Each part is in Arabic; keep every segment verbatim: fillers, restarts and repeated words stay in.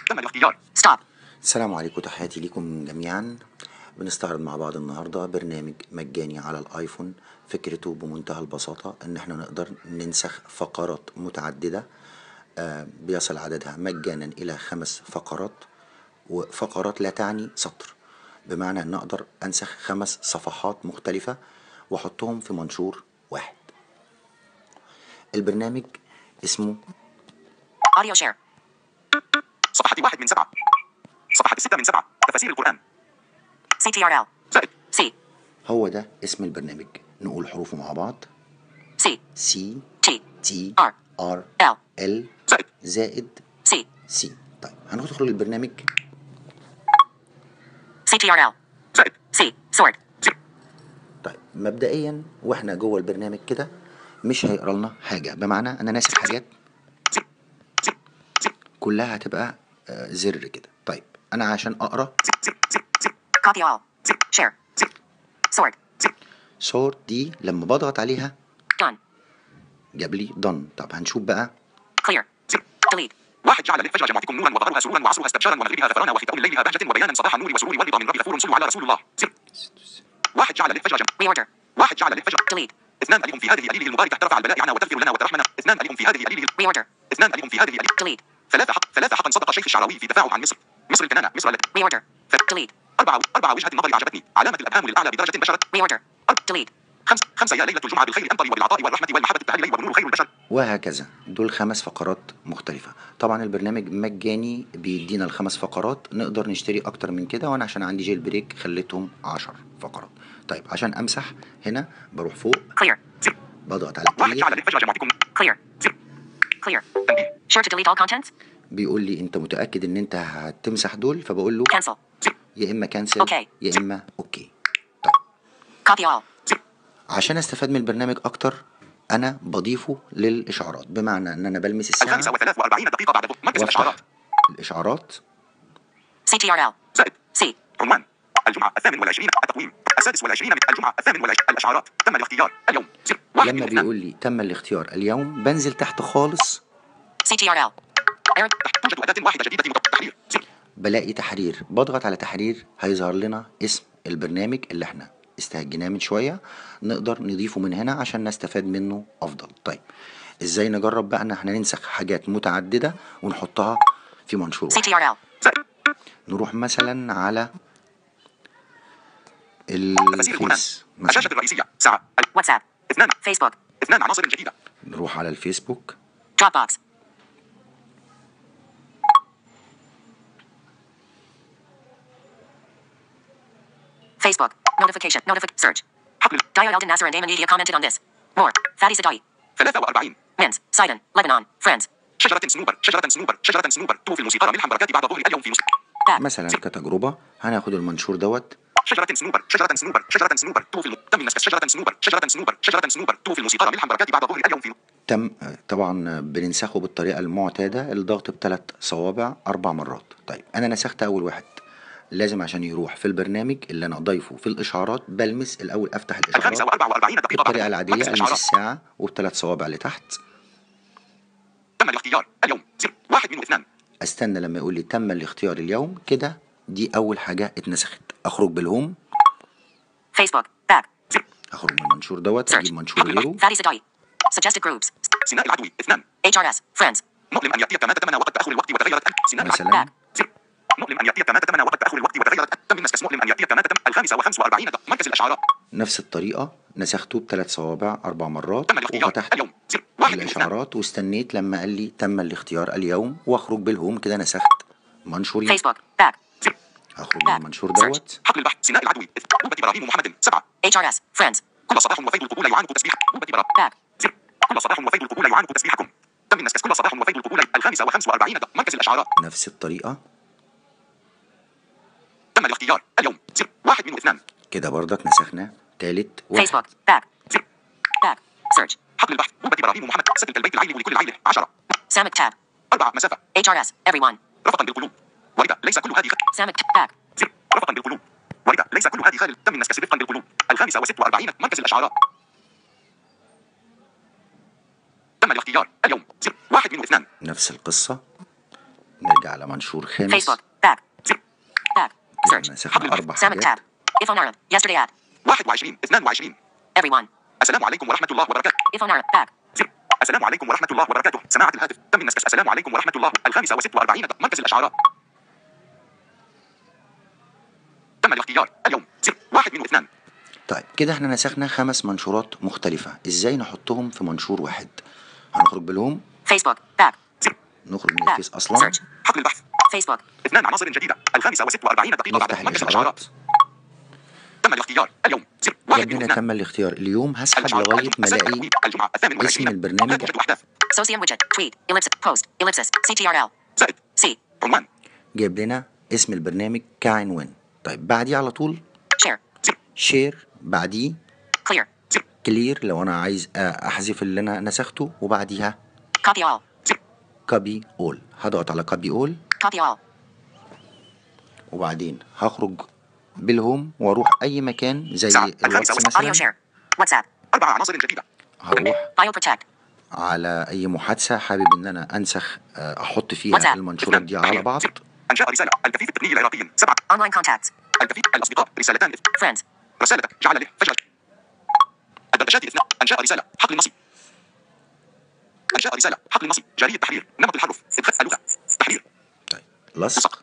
تم الاختيار. ستوب. السلام عليكم، تحياتي لكم جميعا. بنستعرض مع بعض النهاردة برنامج مجاني على الايفون. فكرته بمنتهى البساطة ان احنا نقدر ننسخ فقرات متعددة آه بيصل عددها مجانا الى خمس فقرات، وفقرات لا تعني سطر، بمعنى ان اقدر انسخ خمس صفحات مختلفة واحطهم في منشور واحد. البرنامج اسمه اوديو شير. صفحة واحد من سبعة. صفحة ستة من سبعة. تفاسير القرآن. سي تي ار ال زائد سي. هو ده اسم البرنامج. نقول حروفه مع بعض. سي سي تي تي ار ار ال ال زائد زائد سي. سي. طيب هندخل البرنامج. سي تي ار ال زائد سي سورد. طيب مبدئيا واحنا جوه البرنامج كده مش هيقرا لنا حاجه، بمعنى انا ناسخ حاجات كلها هتبقى آه زر كده. طيب انا عشان اقرا كوبي اول شير سورد. صور دي لما بضغط عليها done جاب لي done. طب هنشوف بقى clear delete. واحد جعل للفجر جمعتكم نورا وظهرها سرورا وعصرها استبشارا ومغربها غفرانا وختام ليلها بهجة وبيانا صباح النور وسرور ورضا من رب غفور صلوا على رسول الله. واحد جعل للفجر جمع reorder. واحد جعل للفجر delete. اثنان ألف في هذه أليله المباركة ترفع البلاء عنا وتغفر لنا وترحمنا. اثنان ألف في هذه أليله reorder. اثنان ألف في هذه أليله delete. ثلاثة حق ثلاثة حقا صدق الشيخ الشعراوي في دفاعه عن مصر. مصر الكنانة مصر التي reorder delete. أربعة أربعة وجهة النظر أعجبتني علامة الأبهام للأعلى بدرجة بشرت reorder delete. خمس خمسة يا ليلة الجمعة بالخير الأمطر وبالعطاء والرحمة والمحبة التهلي ونور خير البشر. وهكذا. دول خمس فقرات مختلفة. طبعا البرنامج مجاني بيدينا الخمس فقرات، نقدر نشتري اكتر من كده، وانا عشان عندي جيل بريك خليتهم عشر فقرات. طيب عشان امسح هنا بروح فوق clear بضغط على واحد clear. جعل للفجر جمعتكم clear clear تنبيه sure to delete all contents. بيقول لي انت متأكد ان انت هتمسح دول؟ فبقول له cancel يا اما كانسل Okay. يا اما اوكي. طيب copy all عشان استفاد من البرنامج اكتر انا بضيفه للاشعارات، بمعنى ان انا بلمس الساعة الخامسة وثلاث وأربعين دقيقة بعد مركز وافتح الإشعارات. الاشعارات. سي تي ار ال زائد سي عنوان الجمعة الثامن والعشرين التقويم السادس والعشرين من الجمعة الثامن والعشرين الإشعارات تم الاختيار اليوم. واحد لما من اثنان. بيقول لي تم الاختيار اليوم بنزل تحت خالص سي تي ار ال توجد أداة واحدة جديدة مط- تحرير. بلاقي تحرير، بضغط على تحرير هيظهر لنا اسم البرنامج اللي احنا استهجناه من شوية، نقدر نضيفه من هنا عشان نستفاد منه افضل. طيب ازاي نجرب بقى ان احنا ننسخ حاجات متعددة ونحطها في منشور سي واحد؟ تي ار ال نروح مثلا على تفاسير القرآن. الفيس الشاشة مثلا، الرئيسية ساعة واتساب اثنان فيسبوك اثنان عناصر جديدة نروح على الفيسبوك. دروب بوكس Facebook notification notific search حقل Daya Eldon Nasser and Damon Media commented on this. More Fadi Sadai ثلاثة وأربعين Mins Sidon Lebanon France شجرة سنوبر شجرة سنوبر شجرة سنوبر توفي الموسيقار ملحم بركات بعد ظهر اليوم في موسيقى مثلا كتجربة هناخد المنشور دوت. شجرة سنوبر شجرة سنوبر شجرة سنوبر توفي الم... تم النسخ شجرة سنوبر شجرة سنوبر شجرة سنوبر توفي الموسيقار ملحم بركات بعد ظهر اليوم في تم طبعا بننسخه بالطريقة المعتادة، الضغط بثلاث صوابع أربع مرات. طيب أنا نسخت أول واحد، لازم عشان يروح في البرنامج اللي أنا أضيفه في الإشعارات بلمس الأول، أفتح الخامسة الإشعارات وأربعة وأربعين دقيقة بالطريقة بعد العادية، مركز ألمس الإشعارات. الساعة وبثلاث صوابع لتحت. تم الاختيار اليوم زر واحد من اثنان. أستنى لما يقول لي تم الاختيار اليوم كده. دي أول حاجة اتنسخت. أخرج بالهوم، فيسبوك باك أخرج من المنشور دوت أجيب منشور غيره. فادي سداي suggested groups سيناء العدوي اثنان اتش ار اس friends مؤلم أن يأتيك ما تتمنى وقد تأخر الوقت وتغيرت سيناء مثلا. العدوي باك مؤلم أن يأتيك ما تتمنى وقد تأخر الوقت وتغيرت تم النسخ مؤلم أن يأتيك ما تتمنى. الخامسة وخمس وأربعين مركز الإشعارات. نفس الطريقة نسخته بثلاث صوابع أربع مرات تم الاختيار وفتحت اليوم زر واحد من اثنان. الإشعارات واستنيت لما قال لي تم الاختيار اليوم، وأخرج بالهوم كده نسخت منشوري. فيسبوك باك أخرج من المنشور دوت. حقل البحث سيناء العدوي بوبة إبراهيم محمد سبعة اتش ار اس friends كل صباح وفيض القبول يعانق تسبيح بوبة إبراهيم باك كل صباح وفيض القبول يعانق تسبيحكم. تم النسخ كل صباح وفيض القبول. الخامسة وخمس وأربعين مركز الإشعارات. نفس الطريقة. تم الاختيار اليوم زر واحد من اثنان. كده برضك نسخنا تالت واحد. فيسبوك باك زر باك سيرش حقل البحث بوبة إبراهيم محمد سجل البيت العيل ولكل العيلة عشرة. سامك تاب أربعة مسافة اتش ار اس everyone رفقا بالقلوب وردة ليس كل هذه سامك باك زر رفقا بالقلوب وردة ليس كل هذه خالد. تم النسخ رفقا بالقلوب. الخامسة وست وأربعين مركز الإشعارات. تم الاختيار اليوم زر واحد من اثنان. نفس القصة. نرجع لمنشور خامس. فيسبوك باك زر باك كده سيرش مسكنا أربع سامك حاجات. تاب ايفون ارب yesterday ad واحد وعشرين اثنين وعشرين everyone السلام عليكم ورحمة الله وبركاته ايفون ارب باك زر السلام عليكم ورحمة الله وبركاته سماعة الهاتف تم النسخ السلام عليكم ورحمة الله الخامسة وست وأربعين مركز الإشعارات تم الاختيار اليوم زر واحد من اثنان. طيب كده احنا نسخنا خمس منشورات مختلفة، ازاي نحطهم في منشور واحد؟ هنخرج بالهوم. فيسبوك باك زر نخرج من الفيس اصلا. سيرش حقل البحث فيسبوك اثنان عناصر جديدة الخامسة وست وأربعين دقيقة بعد نفتح مركز الاشعارات. الإشعارات تم الاختيار اليوم زر واحد من جاب لنا اثنان. تم الاختيار. اليوم هسحب الإشعارات لغاية ما الجمعة الاقي الجمعة الثامن اسم والعشرين البرنامج. لا توجد أحداث سوسيوم ويدجت تويت إليبس بوست إليبسس سي تي ار ال زائد سي عنوان. جايب لنا اسم البرنامج كعنوان. طيب بعديه على طول شير زر شير، بعديه كلير زر كلير لو انا عايز احذف اللي انا نسخته، وبعديها كوبي اول زر كوبي اول. هضغط على كوبي اول كوبي اول وبعدين هخرج بالهوم واروح اي مكان زي ساعة الواتس الخامسة اوديو مثلا. شير واتساب أربع عناصر جديدة هروح فايل بروتكت على اي محادثة حابب ان انا انسخ آه، احط فيها واتساب. المنشورات دي على بعض. انشاء رسالة الكفيف التقني العراقي سبعة اونلاين كونتاكتس الكفيف الاصدقاء رسالتان فريندز رسالتك جعل له فجأة الدردشات اثناء انشاء رسالة حقل النصي انشاء رسالة حقل النصي جارية تحرير نمط الحرف ادخال اللغة تحرير طيب لصق.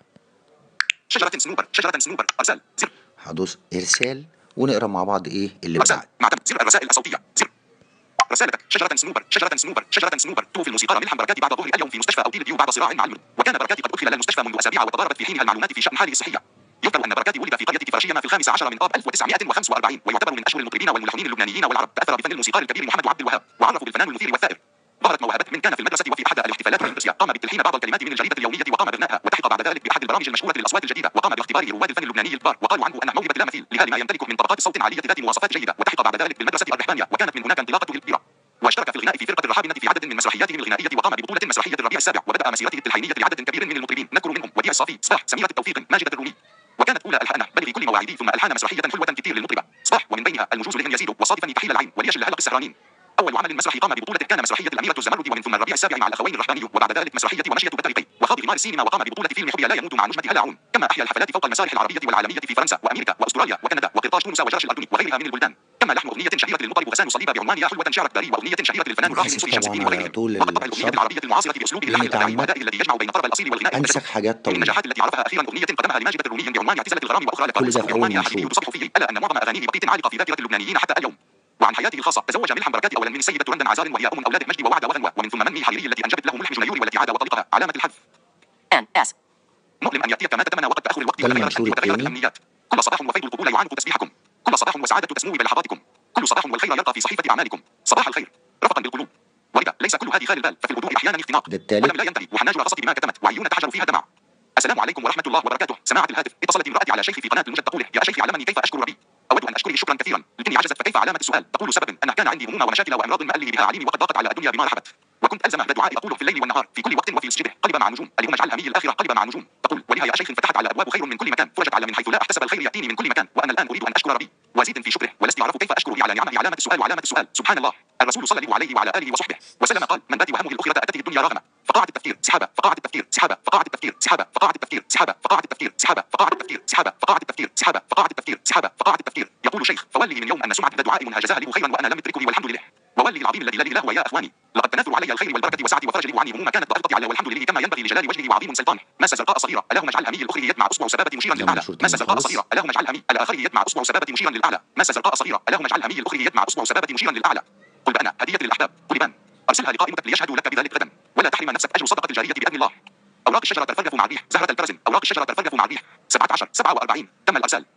شجرة سنوبر شجرة سنوبر ارسال زر هدوس ارسال ونقرا مع بعض ايه اللي ارسال بعد. معتمد زر الرسائل الصوتية زر رسالتك شجرة سنوبر شجرة سنوبر شجرة سنوبر توفي الموسيقار ملحم بركات بعد ظهر اليوم في مستشفى أوتيل فيو بعد صراع مع المرض، وكان بركات قد أدخل المستشفى منذ أسابيع وتضاربت في حينها المعلومات في شأن حاله الصحية. يذكر أن بركات ولد في قرية فرشيمة في الخامس عشر من آب ألف وتسعمائة وخمسة وأربعين، ويعتبر من أشهر المطربين والملحنين اللبنانيين والعرب. تأثر بفن الموسيقار الكبير محمد عبد الوهاب، وعرف بالفنان المثير والثائر. ظهرت موهبته من كان في المدرسة وفي أحد الاحتفالات والإمسية قام بتلحين بعض الكلمات من الجريدة اليومية وقام ببنائها، وتحق بعد ذلك بأحد البرامج المشهورة للأصوات الجديدة، وقام باختبار رواد الفن اللبناني الكبار، وقالوا عنه أنه موهبة لا مثيل لهذا ما يمتلكه من طبقات صوت عالية ذات مواصفات جيدة. وتحق بعد ذلك بالمدرسة الرحبانية، وكانت من هناك انطلاقته الكبيرة. واشترك في الغناء في فرقة الرحابنة في عدد من مسرحياتهم الغنائية، وقام ببطولة مسرحية الربيع السابع، وبدأ مسيرته التلحينية لعدد كبير من المطربين نذكر منهم وديع الصافي، صباح، سميرة التوفيق، ماجدة الرومي. وكانت أولى ألحانه بلغي كل مواعيدي، ثم ألحان مسرحية حلوة كثير للمطربة صباح، ومن بينها المجوز لهم يزيد، وصادفني كحيل العين، وليش الهلق السهرانين. أول عمل مسرحي قام ببطولته كان مسرحية الأميرة الزمرد، ومن ثم الربيع السابع مع الأخوين الرحباني، وبعد ذلك مسرحية ومشية بطريقي، وخاض غمار السينما، وقام ببطولة فيلم حبي لا يموت مع نجمة هلا عون. كما أحيا الحفلات فوق المسارح العربية والعالمية في فرنسا وأمريكا وأستراليا وكندا وقرطاج تونس وجرش الأردن وغيرها من البلدان. كما لحن أغنية شهيرة للمطرب غسان صليبة بعنوان يا حلوة شعرك داري، وأغنية شهيرة للفنان الراحل سوري شمس الدين وغيرهم. وقد طبع الأغنية العربية المعاصرة بأسلوبه اللحن الإبداعي والأداء الذي يجمع بين الطرب الأصيل والغناء انسخ المتجدد. حاجات من طويلة. النجاحات التي عرفها أخيرا أغنية قدمها لماجدة الرومي بعنوان اعتزلت الغرام، وأخرى كل ده لقد في أول بعنوان يا حبيبي منشور. تصبح فيه، ألا أن معظم أغانيه بقية عالقة في ذاكرة اللبنانيين حتى اليوم. وعن حياته الخاصة، تزوج ملحم بركات أولا من السيدة رندا عزار، وهي أم أولاده مجدي ووعد وغنوة، ومن ثم مني حريري التي أنجبت له ملح جنيوري، والتي عاد وطلقها علامة الحذف ان اس. مؤلم أن يأتيك ما تتمنى وقد تأخر الوقت ده وتغيرت المنشور وتغيرت الثاني. الأمنيات. كل صباح وفيض القبول يعانق تسبيحكم، كل صباح وسعادة تسمو بلحظاتكم، كل صباح والخير يرقى في صحيفة أعمالكم. صباح الخير رفقا بالقلوب. ولذا ليس كل هذه خال البال، ففي الهدوء أحيانا اختناق، ده التالت. ولم لا ينتهي وحناج القصد بما كتمت، وعيون تحجر فيها دمع. السلام عليكم ورحمة الله وبركاته. سماعة الهاتف. اتصلت امرأتي على شيخي في قناة المجد تقول: يا شيخي علمني كيف أشكر ربي. أود أن أشكره شكرا كثيرا، لكني عجزت، فكيف علامة السؤال؟ تقول: سبب أن كان عندي هموم ومشاكل وأمراض ما ألي بها عليمي، وقد ضاقت على الدنيا بما رحبت، وكنت ألزم الدعاء أقول في الليل والنهار في كل وقت وفي مسجده قلب مع النجوم، اليوم اجعلها مي الآخرة قلب مع النجوم. تقول: ولها يا شيخ فتحت على أبواب خير من كل مكان، فرجت على من حيث لا أحتسب الخير يأتيني من كل مكان، وأنا الآن أريد أن أشكر ربي وأزيد في شكره، ولست أعرف كيف أشكره على نعمه. علامة السؤال وعلامة السؤال. سبحان الله. الرسول صلى الله عليه وعلى آله وصحبه وسلم قال: من بات وهمه الأخرة أتته الدنيا راغمة، فقاعة التفكير سحابة، فقاعة التفكير سحابة، فقاعة التفكير سحابة، فقاعة التفكير سحابة، فقاعة التفكير سحابة، فقاعة التفكير سحابة، فقاعة التفكير سحابة، فقاعة التفكير سحابة، فقاعة التفكير. يقول شيخ: فولي من يوم أن سمعة دعاء منهجزها لي خيرا وأنا لم أدركه، والحمد لله. وولي العظيم الذي لا إله إلا هو يا أخواني، لقد تناثر علي الخير والبركة والسعة وفرج لي وعني هموم كانت ضائقتي على، والحمد لله كما ينبغي لجلال وجهه وعظيم سلطانه. مسة زرقاء صغيرة اللهم اجعلها مي الأخرى يد مع أصبع سبابة مشيرا للأعلى. مسة زرقاء صغيرة اللهم اجعلها مي الآخر يد مع أصبع سبابة مشيرا للأعلى. مسة زرقاء صغيرة اللهم اجعلها مي الأخرى يد مع أصبع سبابة مشيرا للأعلى. قل بأنا هدية للأحباب قلبان، أرسلها لقائمتك ليشهدوا لك بذلك غدا، ولا تحرم نفسك أجر صدقة الجارية بإذن الله. أوراق الشجرة ترفرف مع الريح، زهرة البرزن. أوراق الشجرة ترفرف مع الريح. سبعة عشر سبعة وأربعين تم الإرسال.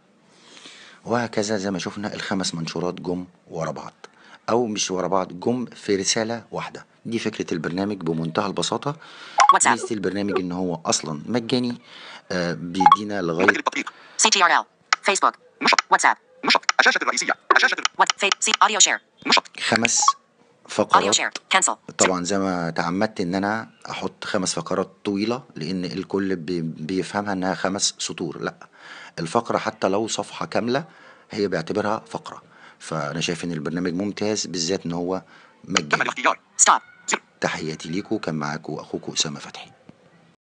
وهكذا زي ما شفنا الخمس منشورات جم ورا بعض، او مش ورا بعض، جم في رسالة واحدة. دي فكرة البرنامج بمنتهى البساطة. واتساب. ميزة البرنامج ان هو اصلا مجاني، آه بيدينا لغاية سي تي ار ال فيسبوك نشط واتساب نشط الشاشة الرئيسية الشاشة وات في سي اوديو شير نشط خمس اوديو فقرات. شير كانسل. طبعا زي ما تعمدت ان انا احط خمس فقرات طويلة، لان الكل بي- بيفهمها انها خمس سطور. لا، الفقرة حتى لو صفحة كاملة هي بيعتبرها فقرة. فانا شايف ان البرنامج ممتاز، بالذات ان هو تم مجاني. الاختيار ستوب. تحياتي ليكم، كان معاكم اخوكم اسامة فتحي.